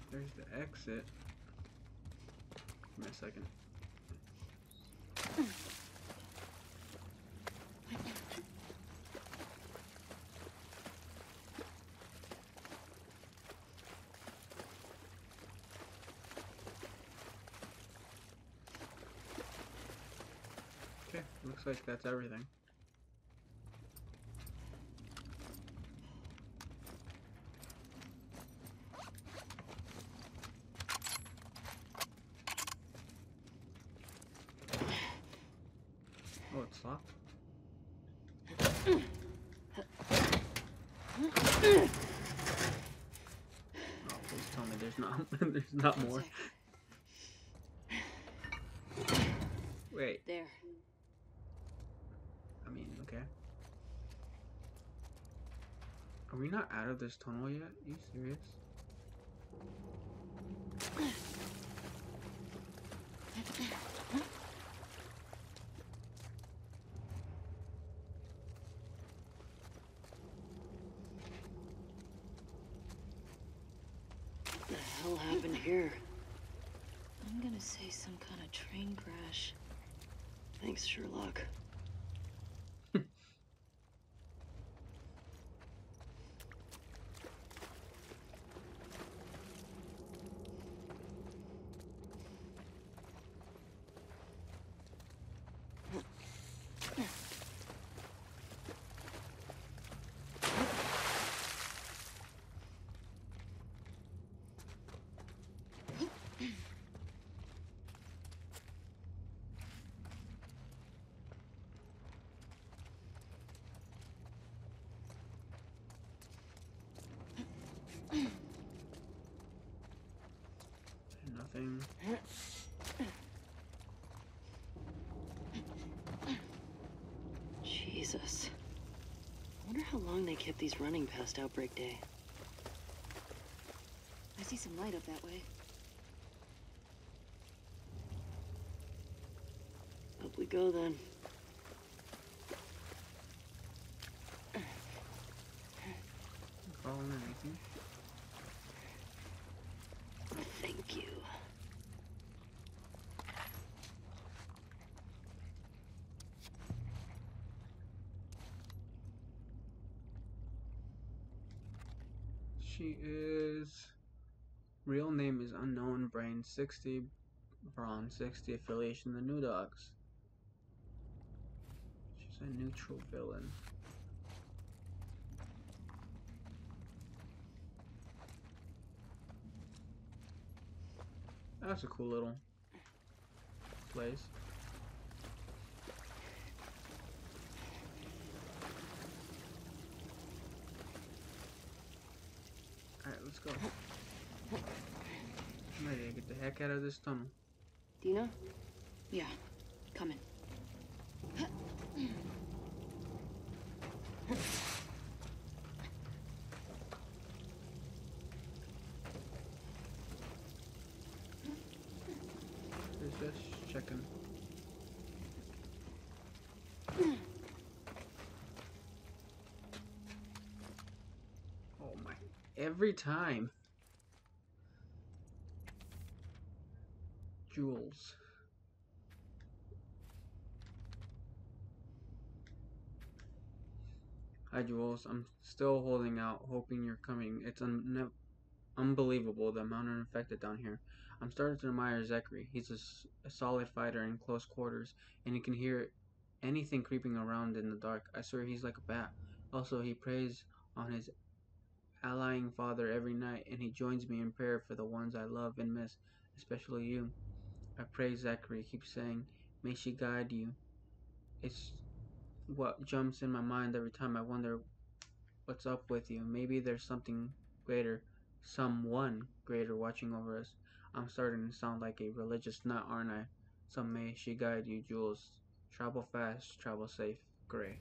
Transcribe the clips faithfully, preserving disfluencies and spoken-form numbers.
There's the exit. Give me a second. Okay, looks like that's everything. Oh, it's locked. Oh, please tell me there's not there's not more. Wait. There. I mean, okay. Are we not out of this tunnel yet? Are you serious? What the hell happened here? I'm gonna say some kind of train crash. Thanks, Sherlock. Nothing. Jesus. I wonder how long they kept these running past outbreak day. I see some light up that way. Up we go then. Calling anything? Thank you. She is... Real name is unknown. Brain sixty. Brawn sixty. Affiliation the New Dogs. She's a neutral villain. That's a cool little place. Alright, let's go. I'm ready to get the heck out of this tunnel. Dina? Yeah, coming. Just checking. Oh my, every time. Jewels. Hi Jules, I'm still holding out, hoping you're coming. It's un unbelievable the amount of infected down here. I'm starting to admire Zachary. He's a, a solid fighter in close quarters, and he can hear anything creeping around in the dark. I swear he's like a bat. Also, he prays on his allying father every night, and he joins me in prayer for the ones I love and miss, especially you. I pray Zachary keeps saying, may she guide you. It's what jumps in my mind every time. I wonder what's up with you. Maybe there's something greater, someone greater watching over us. I'm starting to sound like a religious nut, aren't I? So may she guide you, Jules. Travel fast, travel safe, Gray.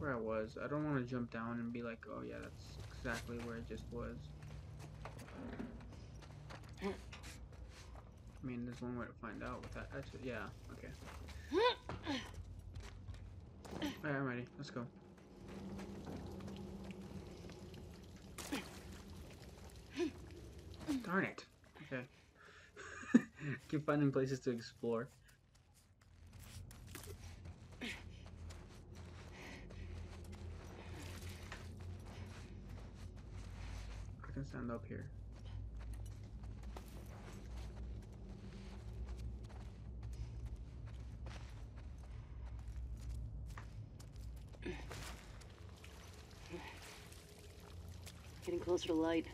where I was. I don't want to jump down and be like, oh yeah, that's exactly where it just was. I mean, there's one way to find out with that. Actually, yeah, okay. Alright, I'm ready. Let's go. Darn it. Okay. Keep finding places to explore. I can stand up here. Getting closer to light.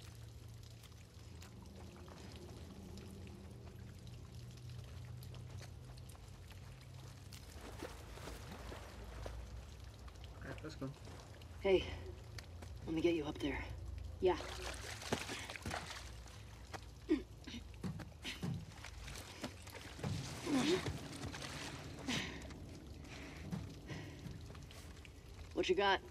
Alright, let's go. Hey, let me get you up there. Yeah. What you got?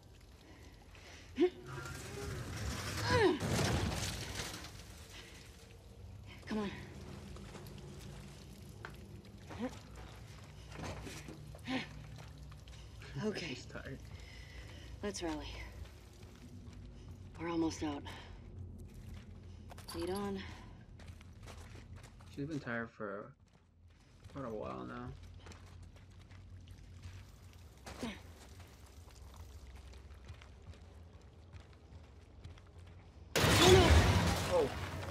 Come on. Okay, She's tired. let's rally. We're almost out. Lead on. She's been tired for quite a while now. Oh.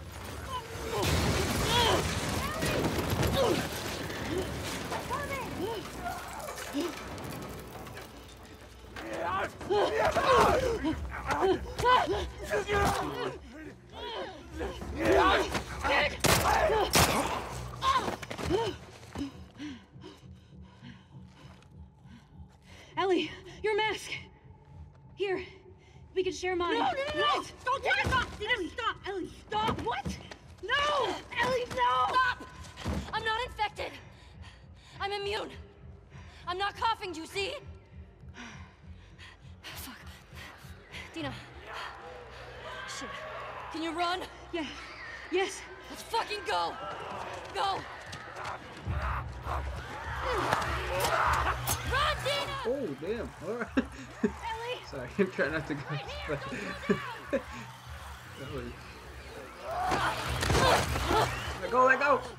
Ellie, your mask. Here, we can share mine. No, no, no, no! What? Don't take it! Stop! Ellie, stop! Ellie, stop! What? No! Ellie, no! Stop! I'm not infected. I'm immune. I'm not coughing, do you see? Fuck. Dina. Shit. Can you run? Yeah. Yes. Let's fucking go! Go! Run, Dina! Oh, damn. Alright. Ellie! Sorry, I'm trying not to go. But that was... Let go, let go!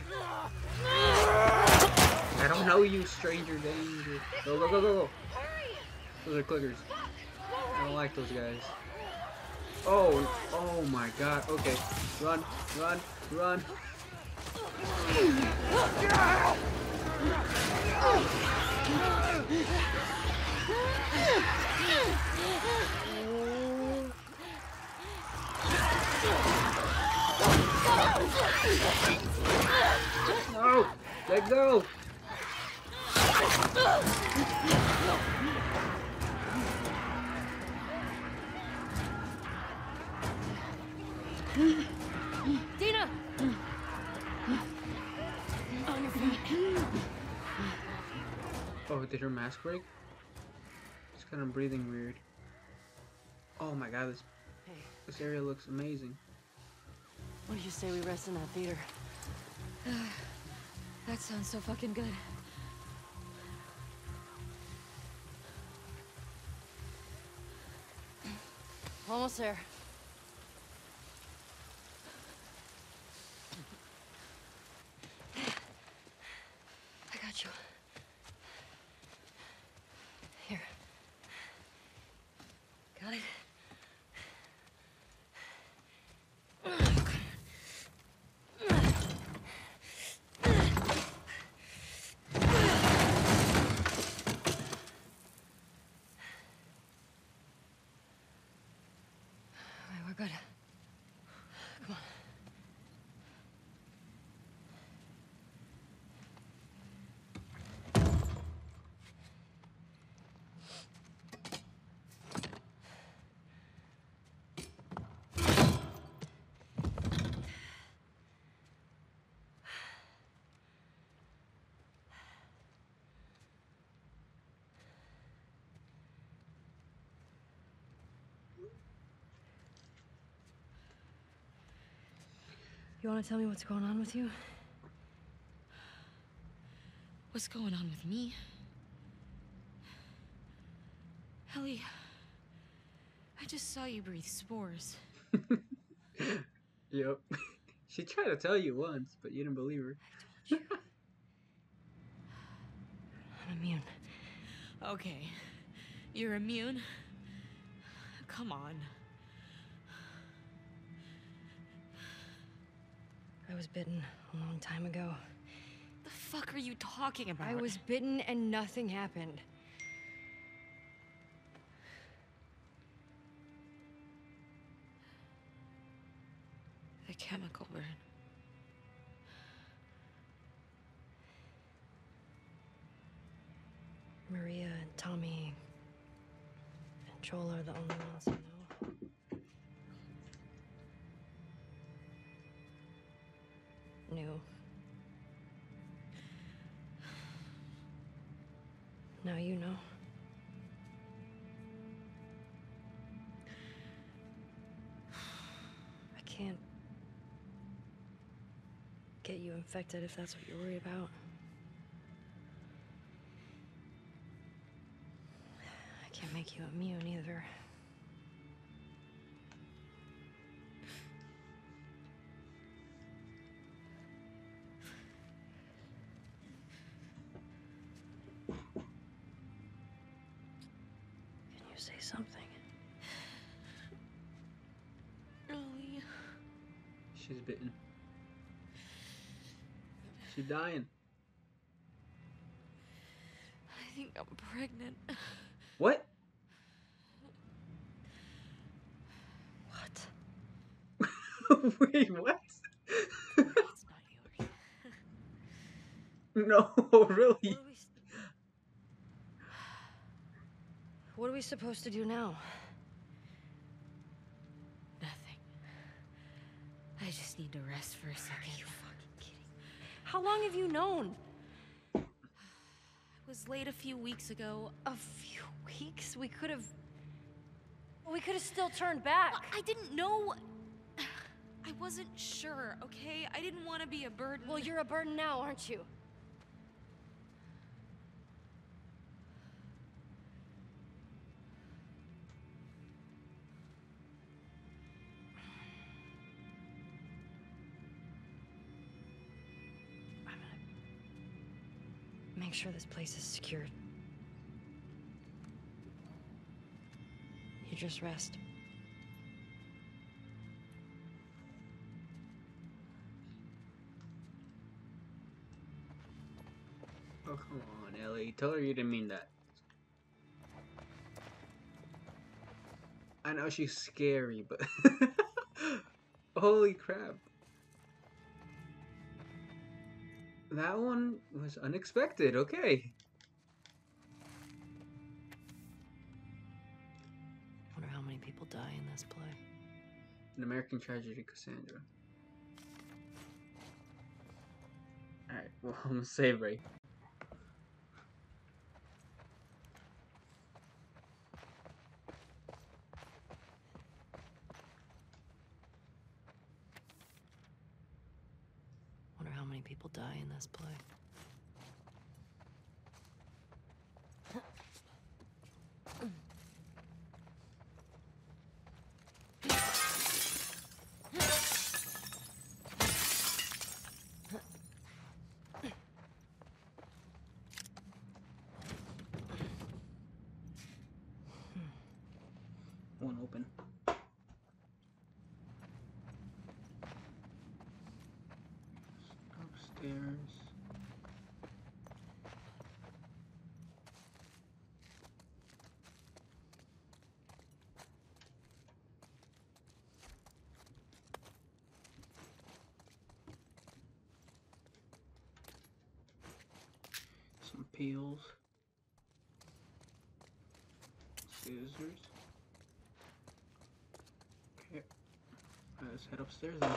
I don't know you, stranger danger. Go, go, go, go, go. Those are clickers. I don't like those guys. Oh, oh my god. Okay. Run, run, run. No! Let go! Dina! On your feet. Oh, did her mask break? She's kind of breathing weird. Oh my god, this Hey, this area looks amazing. what do you say we rest in that theater? That sounds so fucking good. Almost there. I got you. Here. Got it? You want to tell me what's going on with you? What's going on with me? Ellie, I just saw you breathe spores. Yep. She tried to tell you once, but you didn't believe her. I told you. I'm immune. Okay. You're immune? Come on. I was bitten a long time ago. The fuck are you talking about? I was bitten and nothing happened. The chemical burn. Maria and Tommy and Joel are the only ones who know. Knew. Now you know. I can't get you infected if that's what you're worried about. I can't make you immune either. Can you say something? Ellie. She's bitten. She's dying. I think I'm pregnant. What? What? Wait, what? It's not yours. No, What really? are we... What are we supposed to do now? Nothing. I just need to rest for a second. Are you fucking kidding me? How long have you known? I was late a few weeks ago. A few weeks? We could have... We could have still turned back. I didn't know. I wasn't sure, okay? I didn't want to be a burden. Well, you're a burden now, aren't you? I'm gonna make sure this place is secured. You just rest. Oh, come on, Ellie. Tell her you didn't mean that. I know she's scary, but... Holy crap. That one was unexpected, okay. Wonder how many people die in this play. An American Tragedy, Cassandra. Alright, well, I'm gonna save Ray. Wonder how many people die in this play. One open. Upstairs. Some peels. Scissors. Okay. Let's head upstairs then.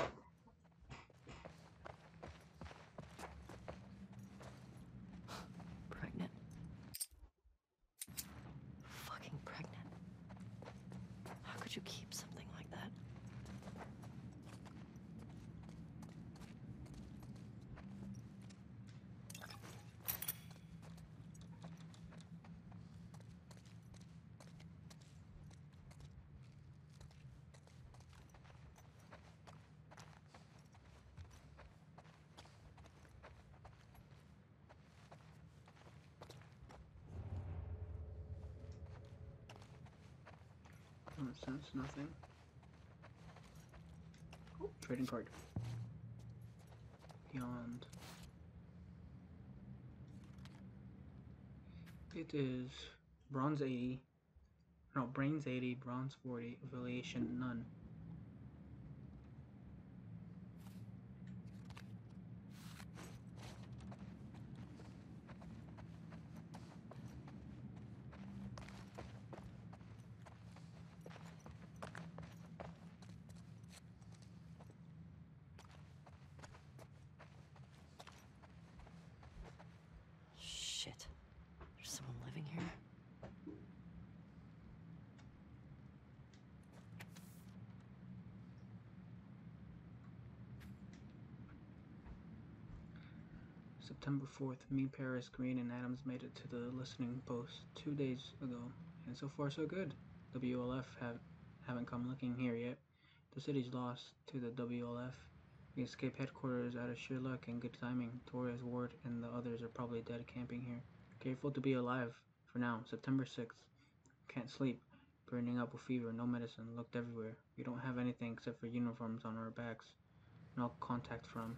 Pregnant. Fucking pregnant. How could you keep something like that? Common sense, nothing. Oh, trading card. Beyond. It is bronze eighty. No, brains eighty, bronze forty, affiliation none. Shit. There's someone living here? September fourth, me, Paris, Green, and Adams made it to the listening post two days ago, and so far so good. W L F have, haven't come looking here yet. The city's lost to the W L F. We escaped headquarters out of sheer luck and good timing. Torres, Ward, and the others are probably dead camping here. Careful to be alive. For now, September sixth. Can't sleep. Burning up with fever, no medicine. Looked everywhere. We don't have anything except for uniforms on our backs. No contact from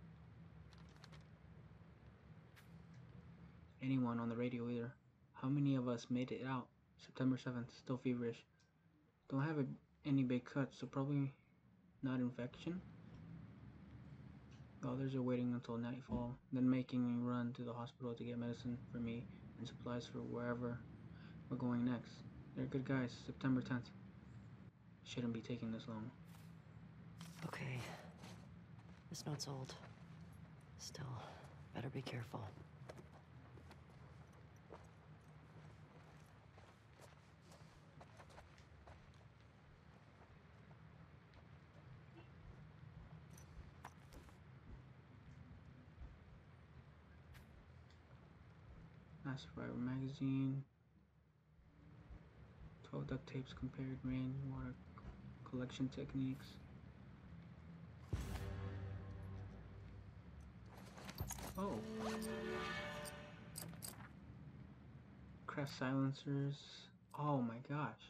anyone on the radio either. How many of us made it out? September seventh, still feverish. Don't have a, any big cuts, so probably not infection. The others are waiting until nightfall, then making me run to the hospital to get medicine for me and supplies for wherever we're going next. They're good guys. September tenth. Shouldn't be taking this long. Okay. This note's old. Still, better be careful. Last Survivor magazine. twelve duct tapes compared rainwater collection techniques. Oh. Craft silencers. Oh my gosh.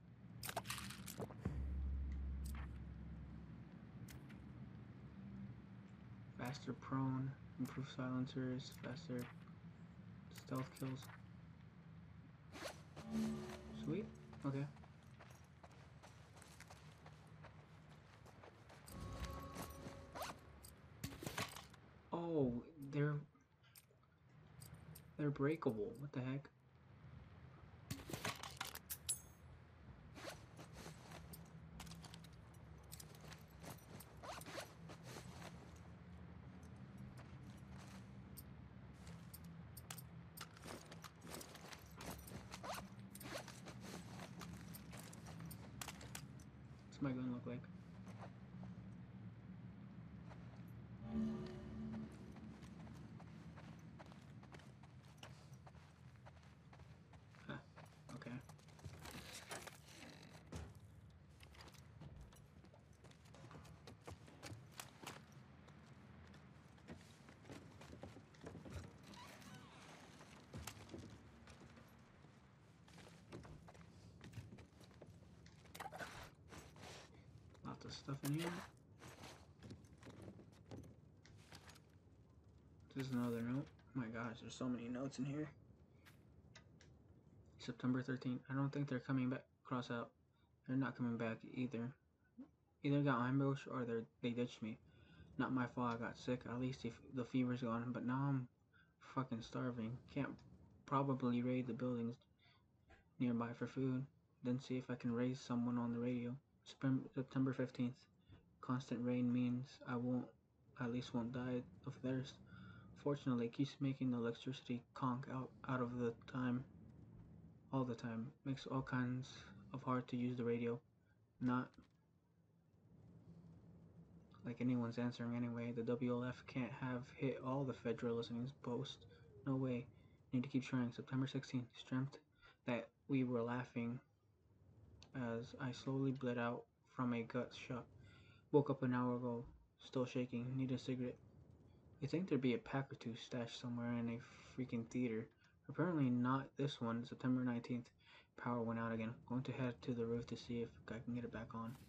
Faster prone, improved silencers, faster stealth kills. Sweet. Okay. Oh, they're they're breakable. What the heck? What's my gun look like? Huh. Okay. Lots of stuff in here. This is another note. Oh my gosh, there's so many notes in here. September thirteenth. I don't think they're coming back. Cross out. They're not coming back either. Either got ambushed or they they ditched me. Not my fault I got sick. At least if the fever's gone. But now I'm fucking starving. Can't probably raid the buildings nearby for food. Then see if I can raise someone on the radio. September fifteenth. Constant rain means I won't, at least won't die of thirst. Fortunately, it keeps making the electricity conk out, out of the time. All the time. Makes all kinds of hard to use the radio. Not like anyone's answering anyway. The W L F can't have hit all the federal listening posts. No way. Need to keep trying. September sixteenth. Strength that we were laughing as I slowly bled out from a gut shot. Woke up an hour ago. Still shaking. Need a cigarette. You'd think there'd be a pack or two stashed somewhere in a freaking theater. Apparently not this one. September nineteenth. Power went out again. Going to head to the roof to see if I can get it back on.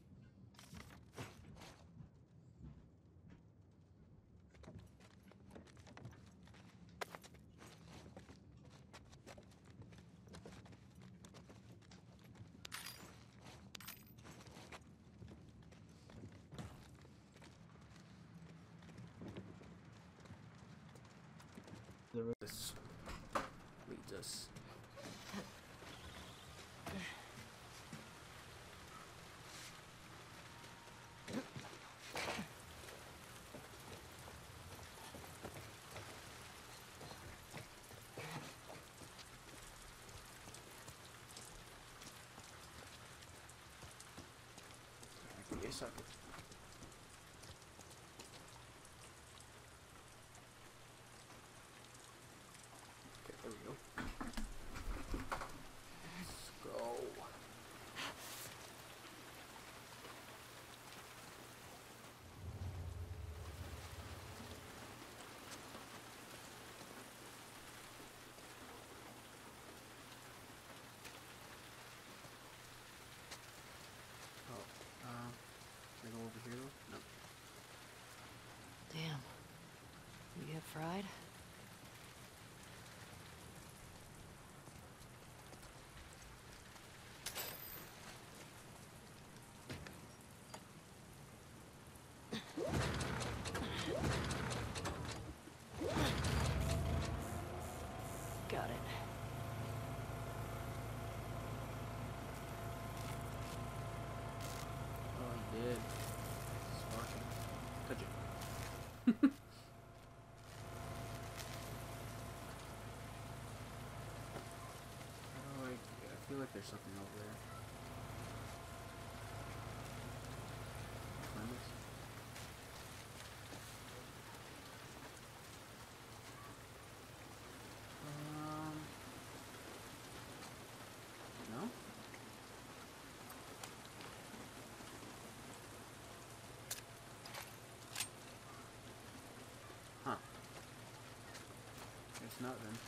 The roof. This leads us. Yes, I could. Okay, there we go. Let's go. Oh, um, can I go over here? No. Damn. You get fried? Got it. Oh, he did. Sparking. Touch it. Oh, I, I feel like there's something over there. Climb this. Um. No? Huh. It's not then.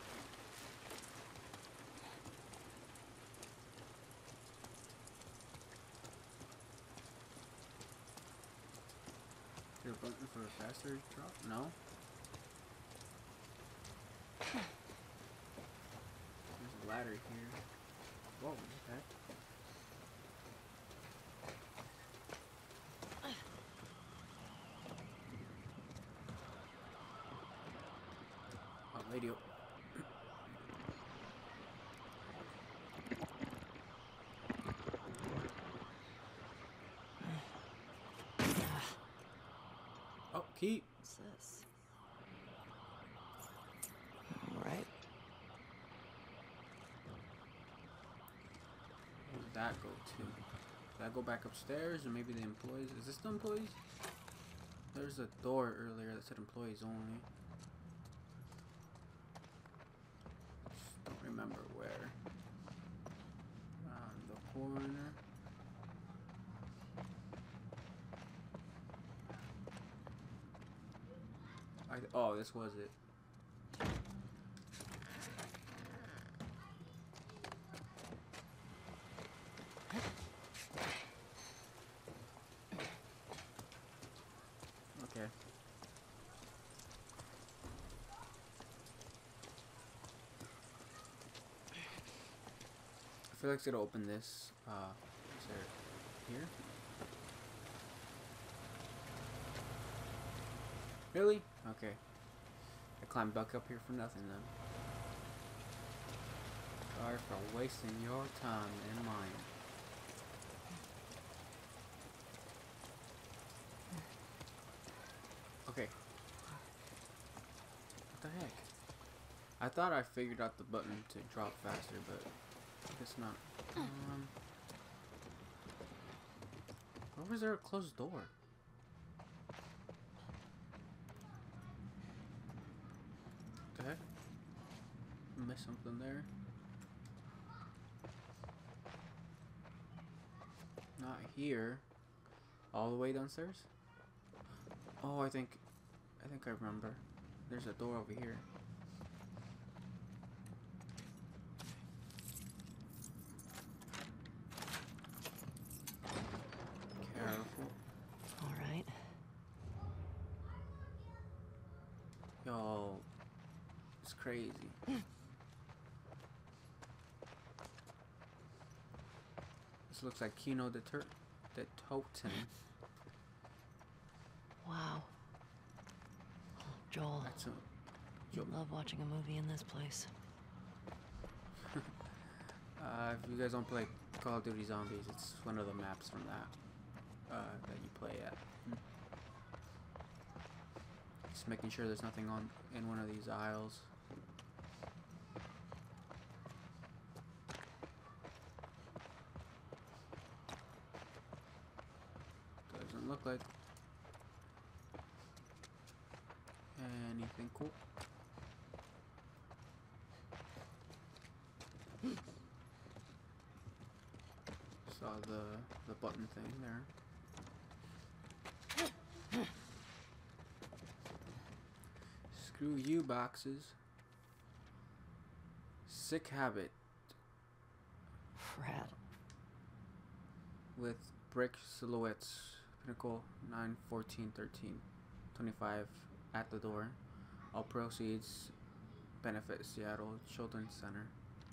Is there a button for a faster drop? No? There's a ladder here. Whoa, what the heck? Oh, radio. Oh, key. What's this? All right. Where did that go to? Did that go back upstairs or maybe the employees? Is this the employees? There's a door earlier that said employees only. Just don't remember where. Around the corner. I, oh, this was it. Okay. I feel like it's gonna open this. Uh, is there here? Really? Okay. I climbed back up here for nothing then. Sorry for wasting your time and mine. Okay. What the heck? I thought I figured out the button to drop faster, but I guess not. Um, where was there a closed door? What the heck? Missed something there. Not here. All the way downstairs? Oh, I think, I think I remember. There's a door over here. Yo, it's crazy. This looks like Kino the Tur the Toten. Wow. Joel, That's a you love watching a movie in this place. uh, if you guys don't play Call of Duty Zombies, it's one of the maps from that uh, that you play at. Just making sure there's nothing on in one of these aisles. Doesn't look like anything cool. Saw the the button thing there. Screw you, boxes. Sick habit Rad. with brick silhouettes. Pinnacle nine fourteen thirteen twenty-five at the door. All proceeds benefit Seattle Children's Center.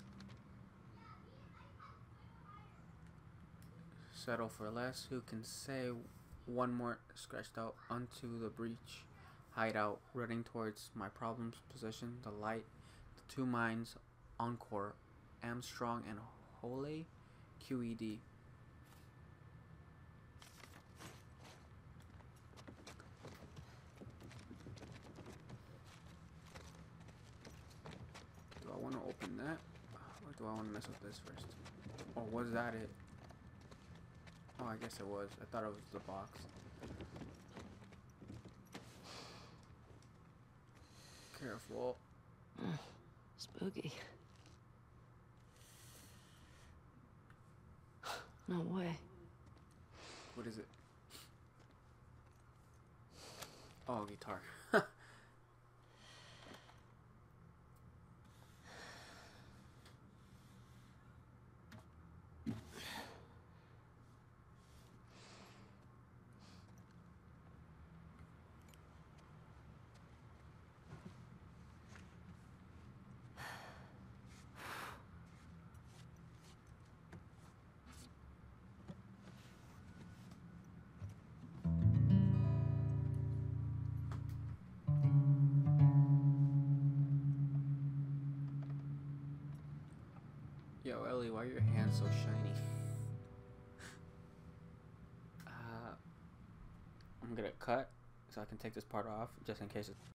Settle for less. Who can say one more scratched out onto the breach? Hideout running towards my problems position. The light. The two mines. Encore. Armstrong and Hole. Q E D. Do I want to open that? Or do I want to mess with this first? Or was that it? Oh, I guess it was. I thought it was the box. Careful. Mm, spooky. No way. What is it? Oh, guitar. Yo, Ellie, why are your hands so shiny? uh, I'm gonna cut so I can take this part off just in case it's